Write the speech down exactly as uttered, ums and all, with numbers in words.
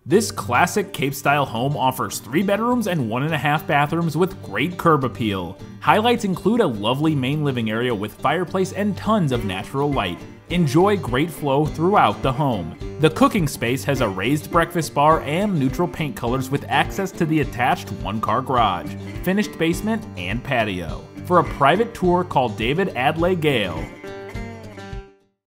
This classic Cape-style home offers three bedrooms and one and a half bathrooms with great curb appeal. Highlights include a lovely main living area with fireplace and tons of natural light. Enjoy great flow throughout the home. The cooking space has a raised breakfast bar and neutral paint colors with access to the attached one-car garage, finished basement, and patio. For a private tour, call David Adlai-Gail.